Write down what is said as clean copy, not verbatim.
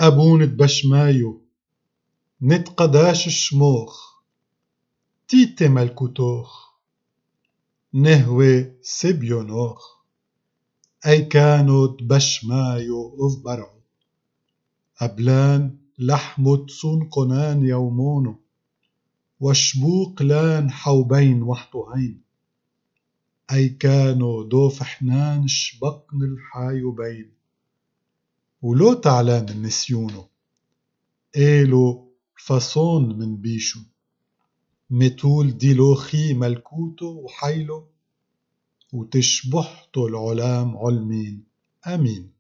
أبون تبشمايو نتقداش الشموخ تيتي ملكوتوخ نهوي سبيونوخ أي كانوا تبشمايو أف برعو أبلان لحمو تصون قنان يومونو وشبوق لان حوبين وحطوهين أي كانوا دوف حنان شبقن الحايوبين ولو تعلان النسيونو إيلو فصون من بيشو متول ديلوخي ملكوتو وحيلو وتشبحتو العلام علمين أمين